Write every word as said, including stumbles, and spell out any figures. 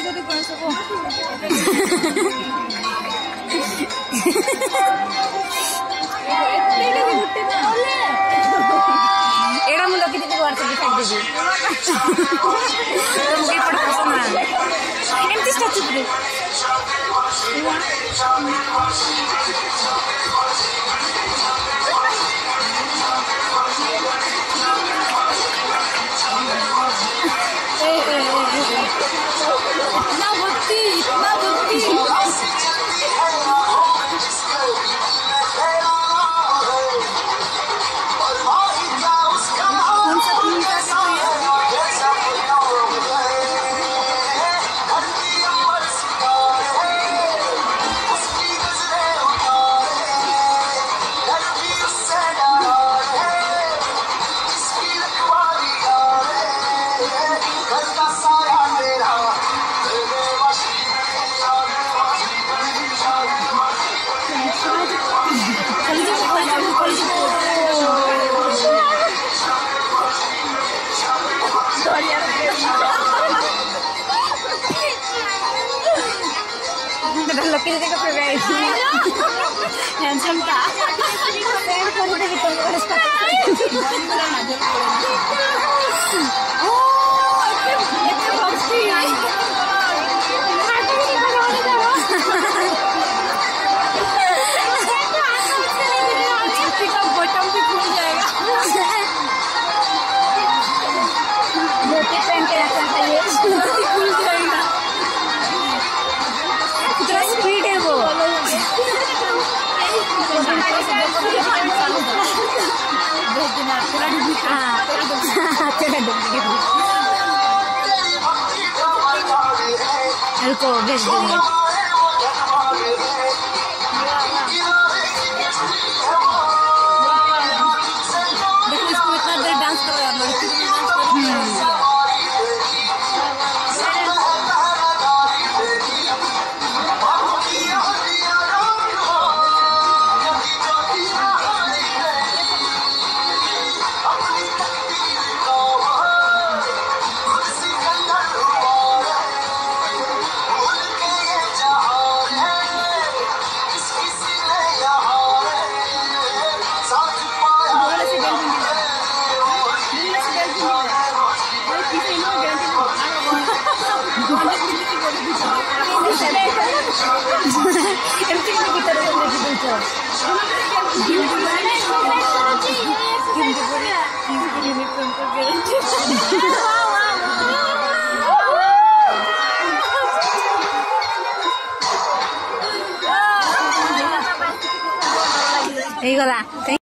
कति कौन सब एड़ा मु लकी दीदी व्हाट्सएप पे छाड़ देबी तो मुझे पड़ पसंद ना एमती स्टैचू पे इतना बुद्धि इतना बुद्धि लकी दीदी का फेवरेट हैंडसम था फ्रेंड कर दे तो ओ इतने भक्ति छाती का बटन भी खुल जाएगा धोती पहन के रखना चाहिए खुल जाएगा कितना स्पीड है वो रुको भेज देंगे देखो इसको इतना देर डांस कर रहा है लड़की Hey,